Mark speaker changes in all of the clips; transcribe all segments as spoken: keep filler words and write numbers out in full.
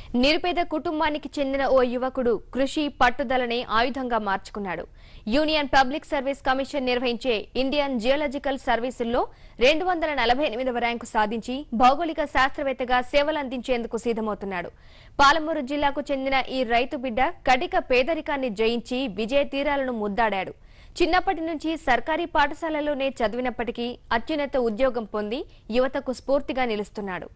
Speaker 1: నిరుపేద కుటుంబానికి చెందిన ఓ యువకుడు కృషి పట్టుదలనే ఆయుధంగా మార్చుకున్నాడు. యూనియన్ పబ్లిక్ సర్వీస్ కమిషన్ నిర్వహించే ఇండియన్ జియోలాజికల్ సర్వీసుల్లో రెండు వందల నలభై ఎనిమిదవ ర్యాంకు సాధించి భౌగోళిక శాస్త్రవేత్తగా సేవలందించేందుకు సిద్ధమవుతున్నాడు. పాలమూరు జిల్లాకు చెందిన ఈ రైతు బిడ్డ కటిక పేదరికాన్ని జయించి విజయ తీరాలను ముద్దాడాడు. చిన్నప్పటి నుంచి సర్కారీ పాఠశాలలోనే చదివినప్పటికీ అత్యున్నత ఉద్యోగం పొంది యువతకు స్ఫూర్తిగా నిలుస్తున్నాడు.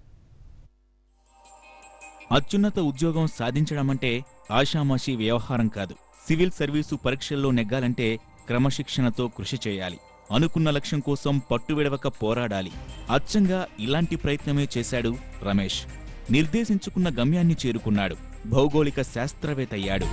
Speaker 2: అత్యున్నత ఉద్యోగం సాధించడమంటే ఆషామాషీ వ్యవహారం కాదు. సివిల్ సర్వీసు పరీక్షల్లో నెగ్గాలంటే క్రమశిక్షణతో కృషి చేయాలి. అనుకున్న లక్ష్యం కోసం పట్టువిడవక పోరాడాలి. అచ్చంగా ఇలాంటి ప్రయత్నమే చేశాడు రమేష్. నిర్దేశించుకున్న గమ్యాన్ని చేరుకున్నాడు. భౌగోళిక శాస్త్రవేత్తయ్యాడు.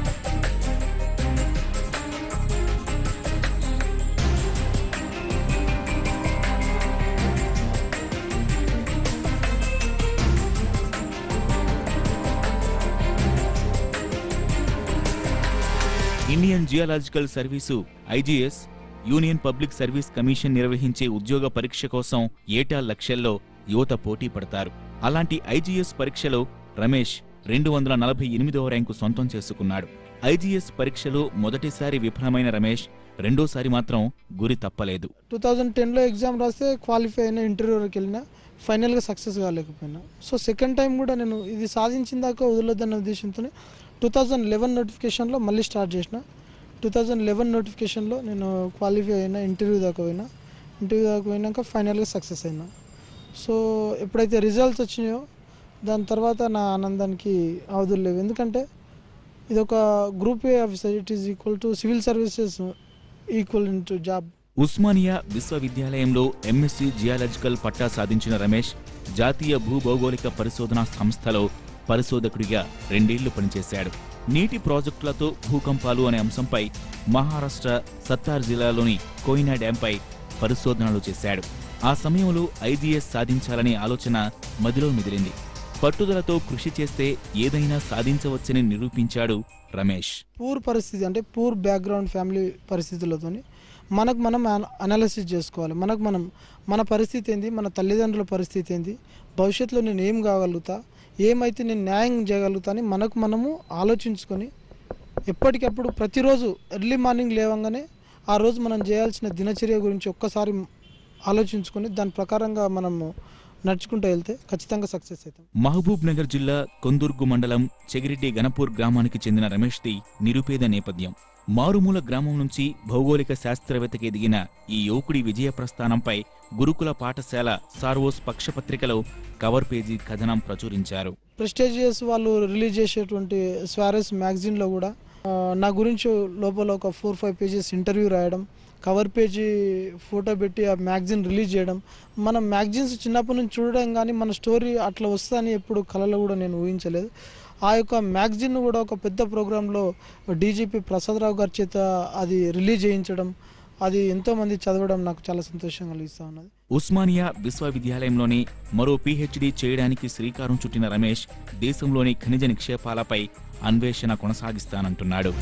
Speaker 2: Indian geological service IGS union public service commission నిర్వహించే ఉద్యోగ పరీక్ష కోసం ఏటా లక్షల్లో యువత పోటీ పడతారు. అలాంటి ఐజీఎస్ పరీక్షలో రమేష్ రెండు వందల నలభై ఎనిమిదవ ర్యాంకు సొంతం చేసుకున్నాడు. ఐజీఎస్ పరీక్షలో మొదటిసారి విఫలమైన రమేష్ రెండోసారి మాత్రం గురి తప్పలేదు.
Speaker 3: టూ థౌజండ్ టెన్లో ఎగ్జామ్ రాస్తే క్వాలిఫై అయిన, ఇంటర్వ్యూ వరకు వెళ్ళినా ఫైనల్గా సక్సెస్ కాలేకపోయినా. సో సెకండ్ టైం కూడా నేను ఇది సాధించిన దాకా వదలొద్దన్న ఉద్దేశంతో టూ థౌజండ్ లెవెన్ నోటిఫికేషన్లో మళ్ళీ స్టార్ట్ చేసిన. టూ థౌజండ్ లెవెన్ నోటిఫికేషన్లో నేను క్వాలిఫై అయినా, ఇంటర్వ్యూ దాకా పోయినా. ఇంటర్వ్యూ దాకా పోయినాక ఫైనల్గా సక్సెస్ అయినా. సో ఎప్పుడైతే రిజల్ట్స్ వచ్చినాయో దాని తర్వాత నా ఆనందానికి అవధులు లేవు. ఎందుకంటే ఇది ఒక group A officer, it is equal to civil services equal to job.
Speaker 2: Osmania విశ్వవిద్యాలయంలో ఎంఎస్సీ జియాలజికల్ పట్టా సాధించిన రమేష్ జాతీయ భూభౌగోళిక పరిశోధనా సంస్థలో పరిశోధకుడిగా రెండేళ్లు పనిచేశాడు. నీటి ప్రాజెక్టులతో భూకంపాలు అనే అంశంపై మహారాష్ట్ర సత్తార్ జిల్లాలోని కోయినా డ్యాంపై పరిశోధనలు చేశాడు. ఆ సమయంలో ఐజీఎస్ సాధించాలనే ఆలోచన మదిలో మిదిలింది. పట్టుదలతో కృషి చేస్తే ఏదైనా సాధించవచ్చని నిరూపించాడు రమేష్.
Speaker 3: పూర్ పరిస్థితి అంటే పూర్ బ్యాక్గ్రౌండ్ ఫ్యామిలీ పరిస్థితులతోని మనకు మనం అనాలిసిస్ చేసుకోవాలి. మనకు మనం మన పరిస్థితి ఏంది, మన తల్లిదండ్రుల పరిస్థితి ఏంది, భవిష్యత్తులో నేను ఏం కాగలుగుతా, ఏమైతే నేను న్యాయం చేయగలుగుతా అని మనకు మనము ఆలోచించుకొని ఎప్పటికప్పుడు ప్రతిరోజు ఎర్లీ మార్నింగ్ లేవంగానే ఆ రోజు మనం చేయాల్సిన దినచర్య గురించి ఒక్కసారి ఆలోచించుకొని దాని ప్రకారంగా మనము నడుచుకుంటూ వెళ్తే ఖచ్చితంగా సక్సెస్ అవుతాం.
Speaker 2: మహబూబ్ నగర్ జిల్లా కొందుర్గు మండలం చెగిరెడ్డి గణపూర్ గ్రామానికి చెందిన రమేష్ది నిరుపేద నేపథ్యం. మారుమూల గ్రామం నుంచి భౌగోళిక శాస్త్రవేత్తకి ఎదిగిన ఈ యువకుడి విజయ ప్రస్థానంపై గురుకుల పాఠశాల సార్వోస్ పక్షపత్రికలో కవర్ పేజీ కథనం ప్రచురించారు.
Speaker 3: ప్రెస్టీజియస్ వాళ్ళు రిలీజ్ చేసేటువంటి స్వారస్ మ్యాగజైన్లో కూడా నా గురించి లోపల ఒక ఫోర్ ఫైవ్ పేజెస్ ఇంటర్వ్యూ రాయడం, కవర్ పేజీ ఫోటో పెట్టి ఆ మ్యాగజైన్ రిలీజ్ చేయడం. మనం మ్యాగజైన్స్ చిన్నప్పటి నుంచి చూడడం కానీ మన స్టోరీ అట్లా వస్తుందని ఎప్పుడు కళలో కూడా నేను ఊహించలేదు. ఆ యొక్క మ్యాగజైన్ కూడా ఒక పెద్ద ప్రోగ్రాంలో డీజీపీ ప్రసాదరావు గారి చేత అది రిలీజ్ చేయించడం, అది ఎంతో మంది చదవడం నాకు చాలా సంతోషం కలిగిస్తా ఉన్నది.
Speaker 2: ఉస్మానియా విశ్వవిద్యాలయంలోని మరో పీహెచ్డీ చేయడానికి శ్రీకారం చుట్టిన రమేష్ దేశంలోని ఖనిజ నిక్షేపాలపై అన్వేషణ కొనసాగిస్తానంటున్నాడు.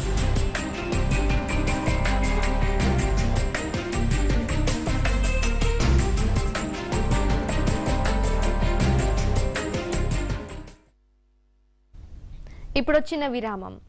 Speaker 1: ఇప్పుడొచ్చిన విరామం.